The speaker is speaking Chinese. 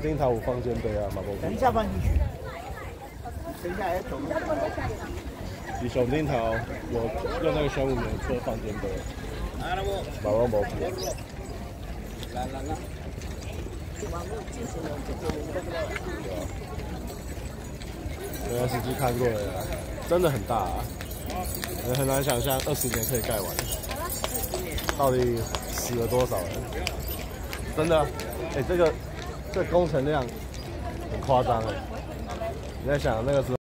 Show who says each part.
Speaker 1: 顶头有放肩背啊，嘛无。
Speaker 2: 等一下放进去。等一下还要走路。
Speaker 1: 你上顶头有用那个玄武门车放肩背，嘛我无去。原来司机看过了，真的很大啊，也很难想象20年可以盖完，到底死了多少人？真的，这个工程量很夸张哎，你在想那个时候。